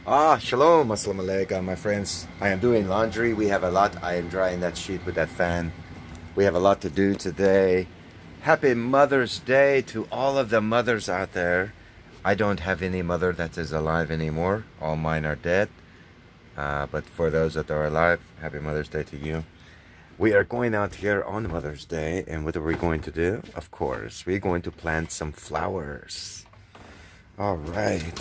Shalom, assalamu alaikum, my friends. I am doing laundry. We have a lot. I am drying that sheet with that fan. We have a lot to do today. Happy Mother's Day to all of the mothers out there. I don't have any mother that is alive anymore. All mine are dead. But for those that are alive, happy Mother's Day to you. We are going out here on Mother's Day, and what are we going to do? Of course, we're going to plant some flowers. All right.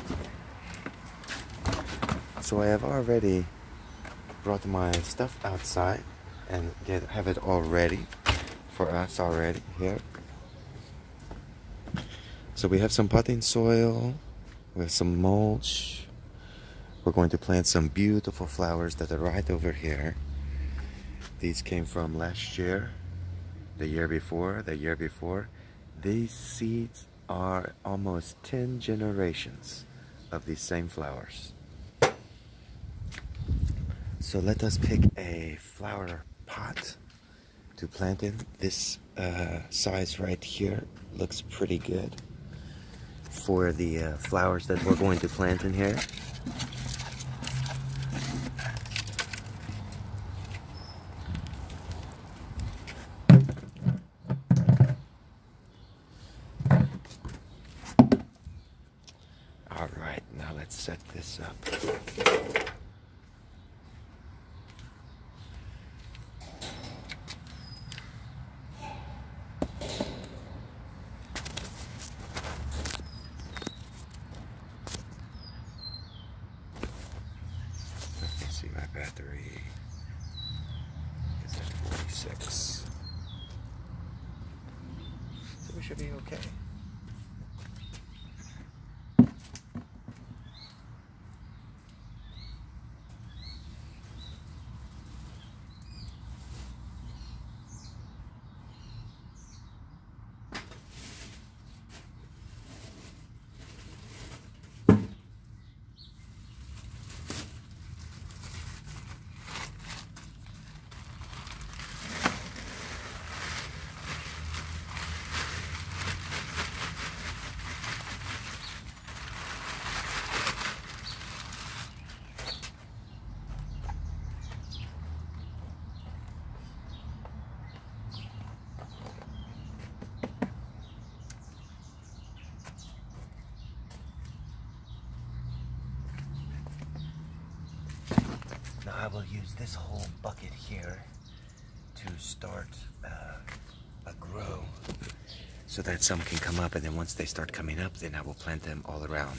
So I have already brought my stuff outside and have it all ready for us already here. So we have some potting soil, we have some mulch. We're going to plant some beautiful flowers that are right over here. These came from last year, the year before, the year before. These seeds are almost 10 generations of these same flowers. So let us pick a flower pot to plant in. This size right here looks pretty good for the flowers that we're going to plant in here. All right, now let's set this up. See, my battery is at 46. So we should be okay. Now I will use this whole bucket here to start a grow so that some can come up, and then once they start coming up, then I will plant them all around.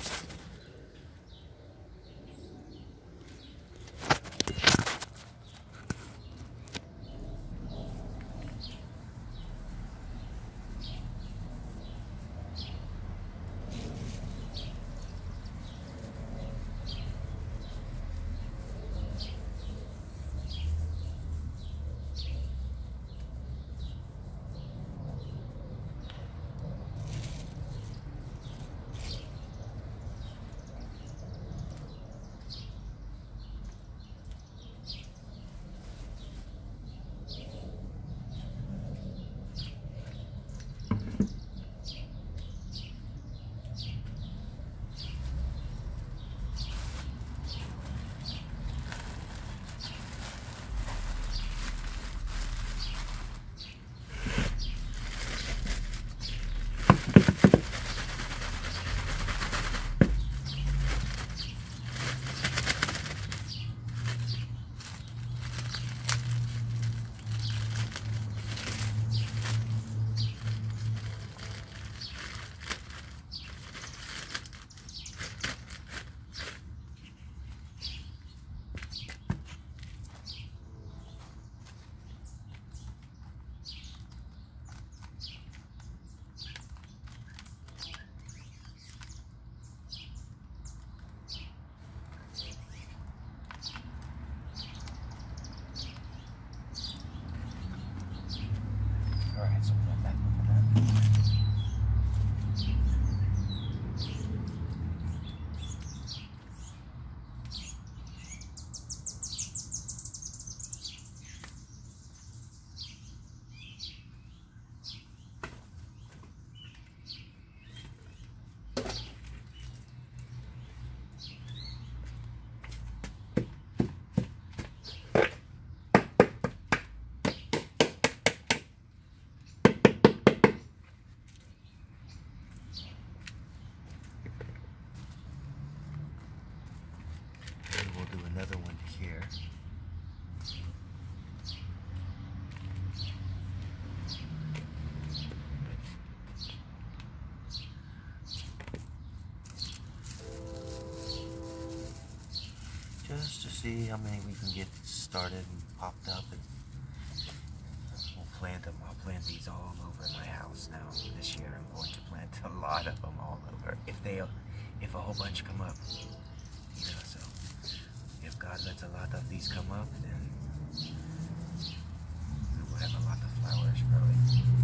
flowers to see how many we can get started and popped up, and we'll plant them. I'll plant these all over my house now. This year I'm going to plant a lot of them all over. If a whole bunch come up, you know, so if God lets a lot of these come up, then we'll have a lot of flowers growing.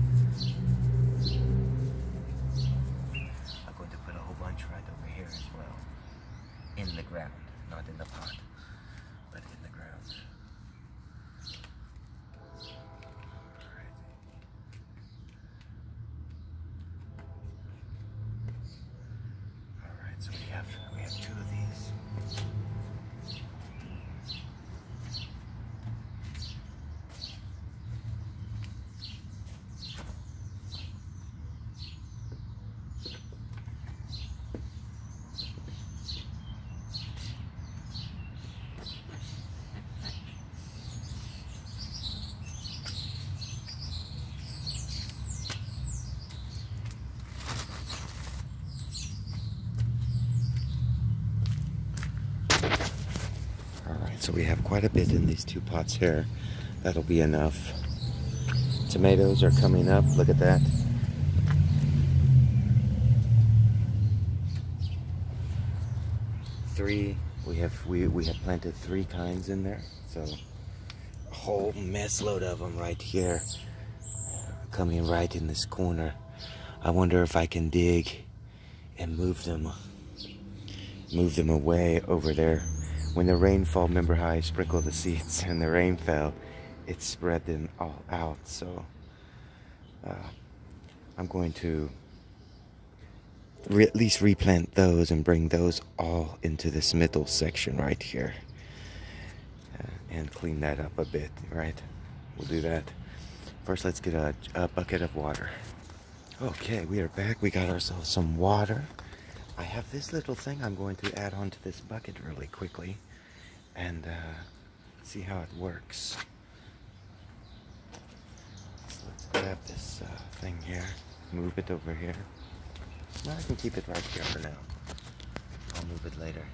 I'm going to put a whole bunch right over here as well. In the ground, not in the pot, but in the ground. Alright, so we have two of these. So we have quite a bit in these two pots here. That'll be enough. Tomatoes are coming up. Look at that. Three. We have planted 3 kinds in there. So a whole mess load of them right here, coming right in this corner. I wonder if I can dig and move them away over there. When the rain fell, remember how I sprinkled the seeds and the rain fell, it spread them all out. So I'm going to at least replant those and bring those all into this middle section right here, and clean that up a bit, right? We'll do that. First, let's get a bucket of water. Okay, we are back. We got ourselves some water. I have this little thing I'm going to add onto this bucket really quickly and see how it works. So let's grab this thing here, move it over here. No, I can keep it right here for now. I'll move it later.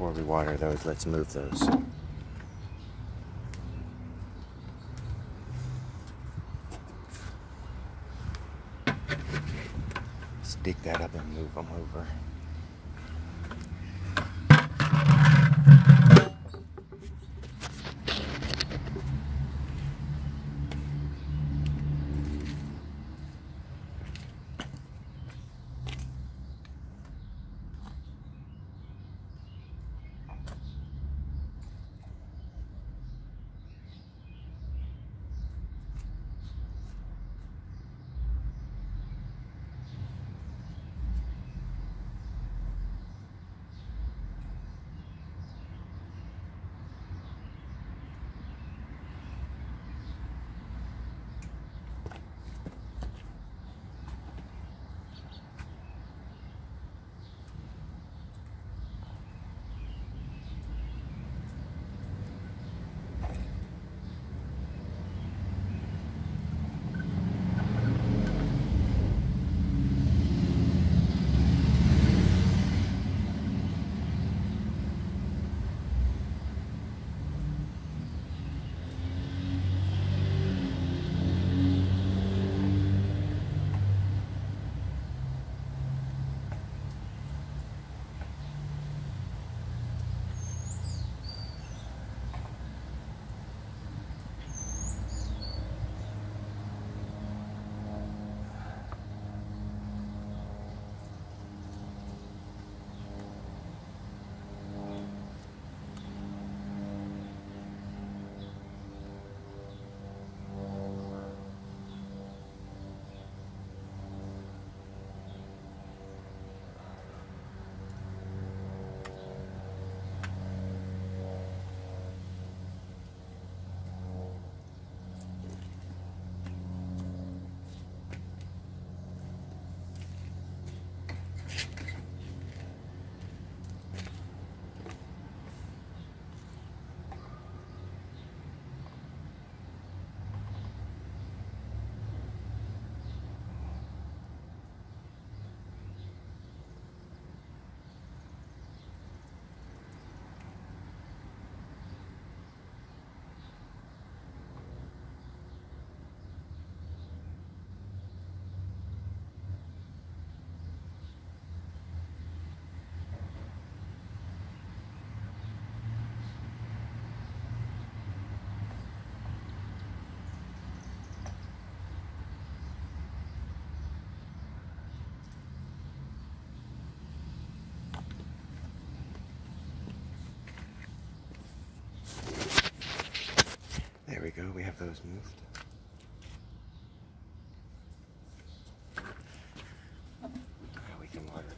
before we water those, let's move those. Let's dig that up and move them over. There we go, we have those moved. Now we can water them.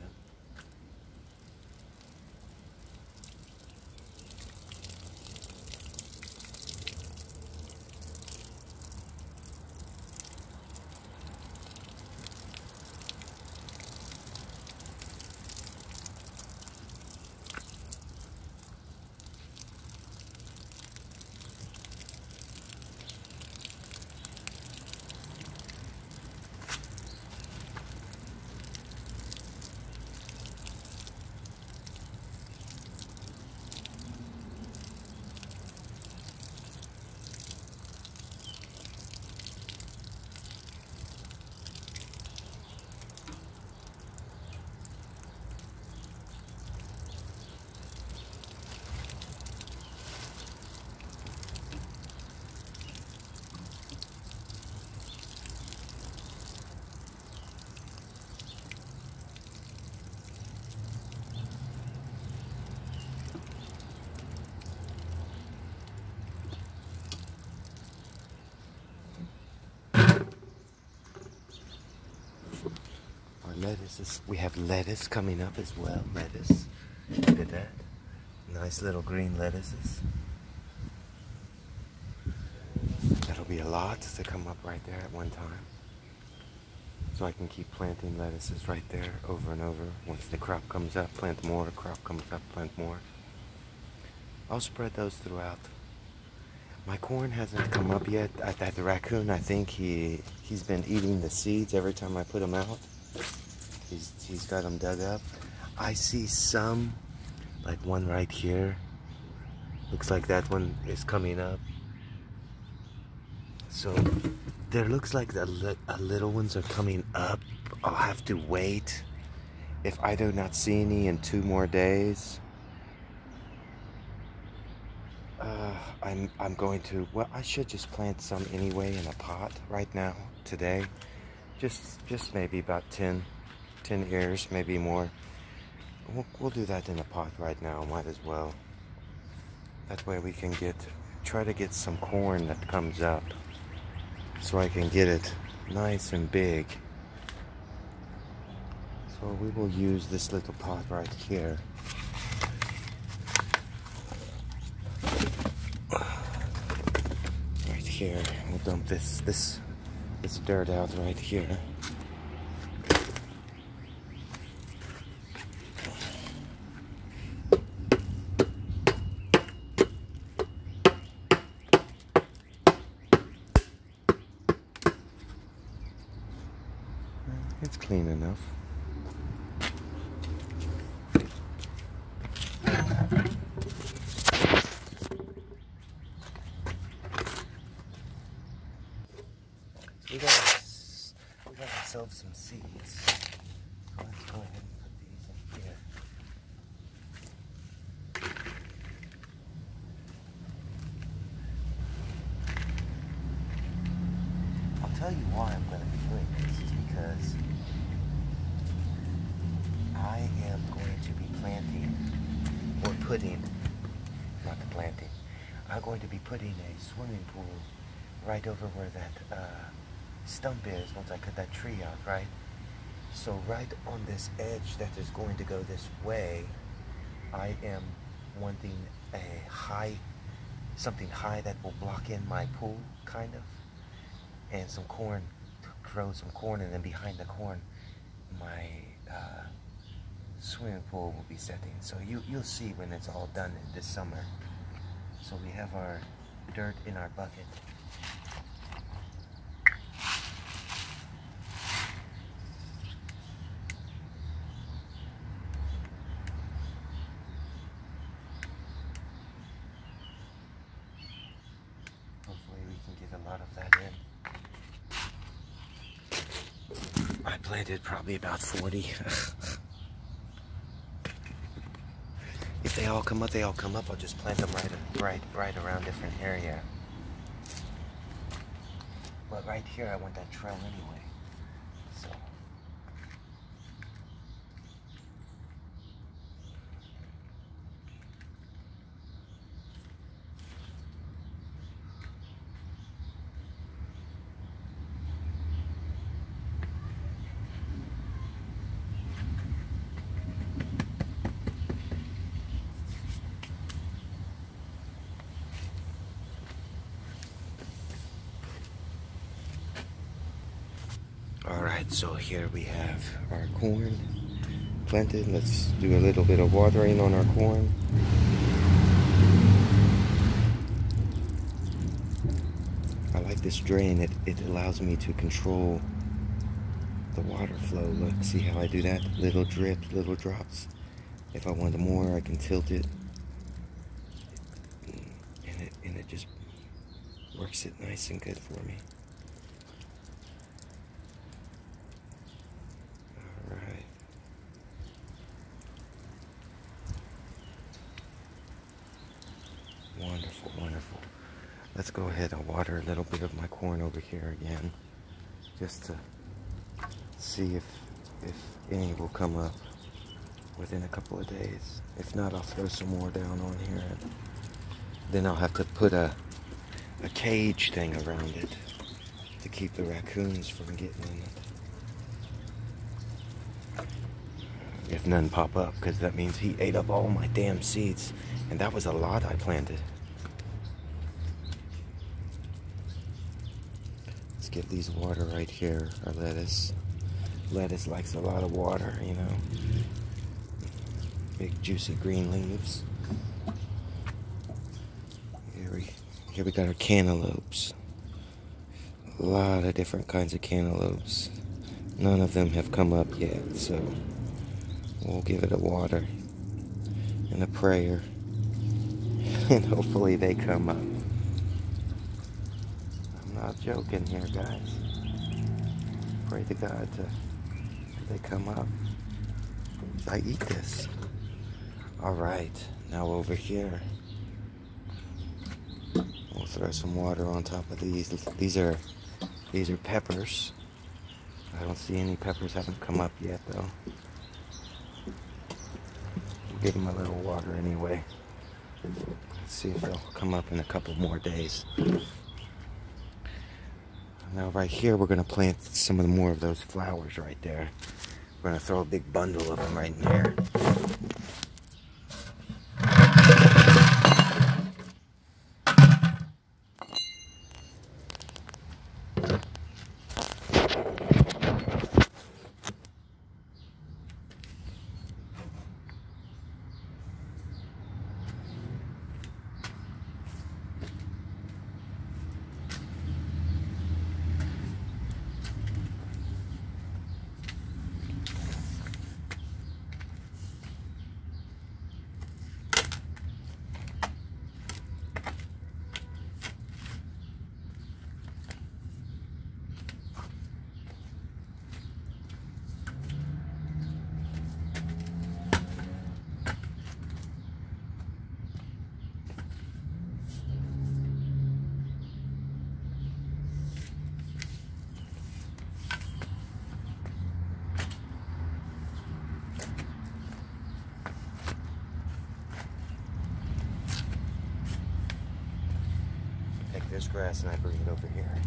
Lettuces. We have lettuce coming up as well. Lettuce. Look at that. Nice little green lettuces. That'll be a lot to come up right there at one time. So I can keep planting lettuces right there over and over. Once the crop comes up, plant more. Crop comes up, plant more. I'll spread those throughout. My corn hasn't come up yet. The raccoon, I think he's been eating the seeds every time I put them out. He's got them dug up. I see some Like one right here. Looks like that one is coming up. So there looks like the little ones are coming up. I'll have to wait. If I do not see any in 2 more days, I'm going to, well, I should just plant some anyway in a pot right now, today. Just maybe about 10 ears, maybe more. We'll do that in a pot right now, might as well. That way we can try to get some corn that comes up, so I can get it nice and big. So we will use this little pot right here. Right here, we'll dump this dirt out right here. It's clean enough. We got ourselves some seeds. So let's go ahead and put these in here. I'll tell you why I'm going to be doing this is because I am going to be planting, or putting, not the planting, I'm going to be putting a swimming pool right over where that stump is once I cut that tree out, right? So right on this edge that is going to go this way, I am wanting something high that will block in my pool, kind of, and some corn, to grow some corn, and then behind the corn, my swimming pool will be setting. So you'll see when it's all done this summer. So we have our dirt in our bucket. Hopefully we can get a lot of that in. I planted probably about 40. If they all come up, they all come up. I'll just plant them right around different area. But right here, I want that trail anyway. So. Alright, so here we have our corn planted. Let's do a little bit of watering on our corn. I like this drain. It allows me to control the water flow. Look, see how I do that? Little drips, little drops. If I want more, I can tilt it. And it just works it nice and good for me. Wonderful, wonderful. Let's go ahead and water a little bit of my corn over here again, just to see if any will come up within a couple of days. If not, I'll throw some more down on here. Then I'll have to put a cage thing around it to keep the raccoons from getting in it. If none pop up, because that means he ate up all my damn seeds. And that was a lot I planted. Let's get these water right here, our lettuce. Lettuce likes a lot of water, you know. Big juicy green leaves. Here we got our cantaloupes. A lot of different kinds of cantaloupes. None of them have come up yet, so we'll give it a water. and a prayer. And hopefully they come up. I'm not joking here, guys. Pray to God that they come up. I eat this. Alright, now over here. We'll throw some water on top of these. These are peppers. I don't see any peppers haven't come up yet though. We'll give them a little water anyway. Let's see if they'll come up in a couple more days. Now right here we're going to plant some of the more of those flowers right there. We're going to throw a big bundle of them right in there. This grass and I bring it over here.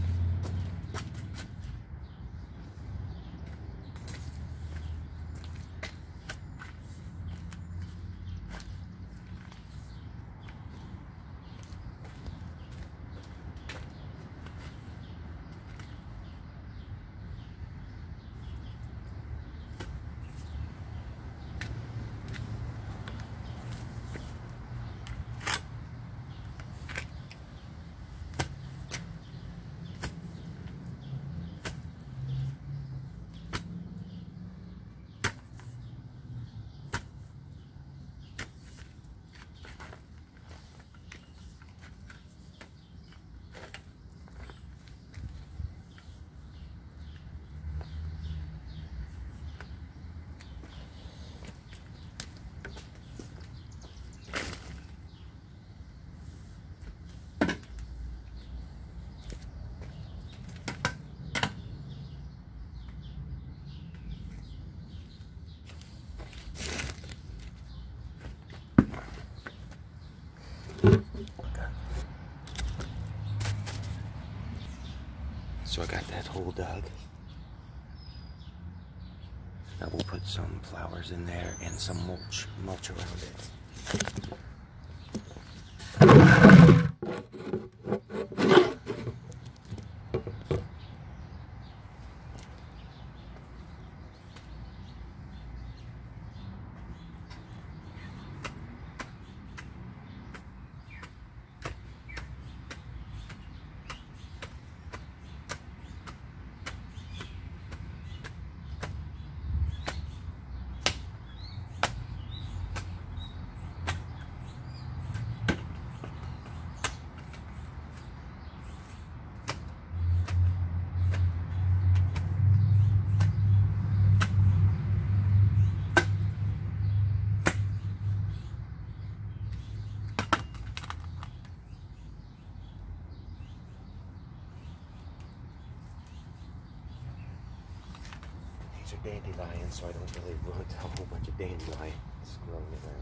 So I got that hole dug. Now we'll put some flowers in there and some mulch around it. These are dandelions, so I don't really want a whole bunch of dandelions growing around.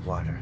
water.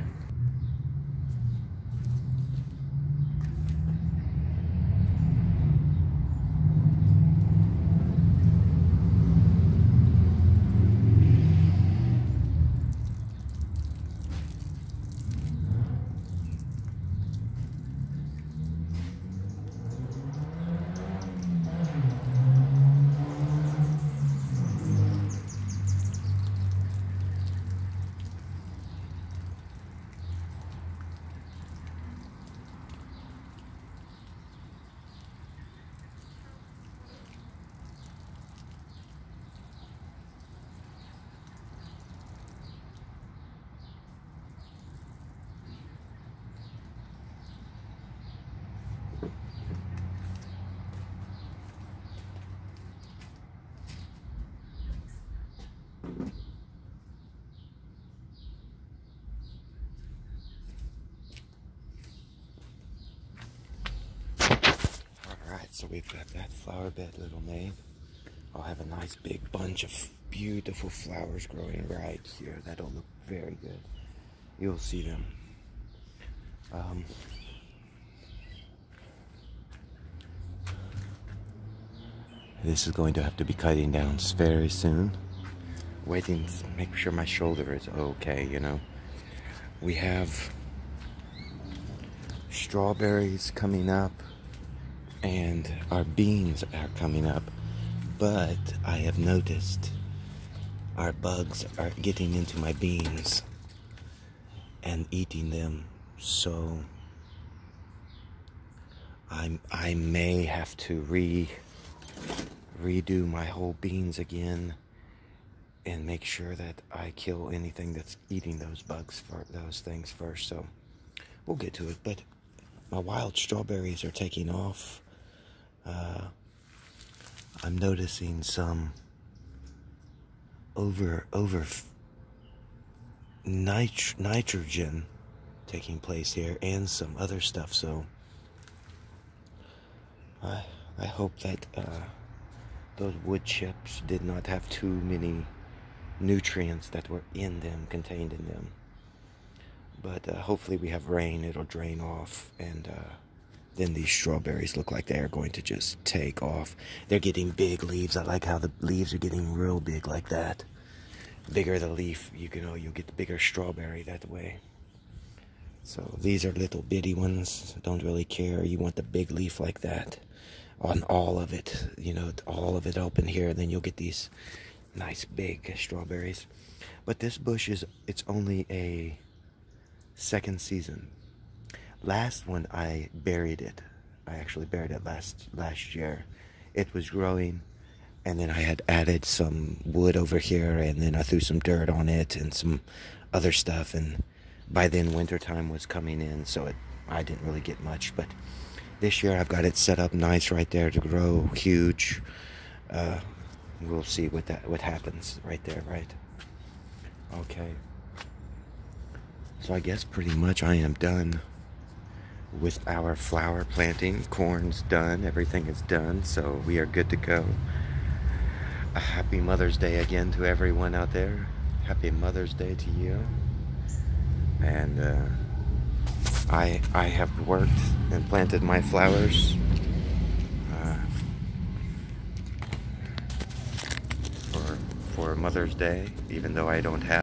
Alright, so we've got that flower bed little made. I'll have a nice big bunch of beautiful flowers growing right here. That'll look very good. You'll see them. This is going to have to be cutting down very soon. Waiting to make sure my shoulder is okay, you know. We have strawberries coming up and our beans are coming up, but I have noticed our bugs are getting into my beans and eating them, so I may have to redo my whole beans again and make sure that I kill anything that's eating those bugs for those things first. So we'll get to it. But my wild strawberries are taking off. I'm noticing some nitrogen taking place here and some other stuff. So I hope that those wood chips did not have too many nutrients that were in them, contained in them. But hopefully we have rain, it'll drain off, and then these strawberries look like they are going to just take off. They're getting big leaves. I like how the leaves are getting real big like that. Bigger the leaf, you'll get the bigger strawberry that way. So these are little bitty ones. Don't really care. You want the big leaf like that on all of it, all of it open here, and then you'll get these nice big strawberries. But this bush it's only a second season. Last one I buried it. I actually buried it last year. It was growing, and then I had added some wood over here, and then I threw some dirt on it and some other stuff, and by then wintertime was coming in, so I didn't really get much. But this year I've got it set up nice right there to grow huge. We'll see what happens right there, right? Okay. So I guess pretty much I am done with our flower planting. Corn's done, everything is done, so we are good to go. A happy Mother's Day again to everyone out there. Happy Mother's Day to you. And I have worked and planted my flowers for Mother's Day, even though I don't have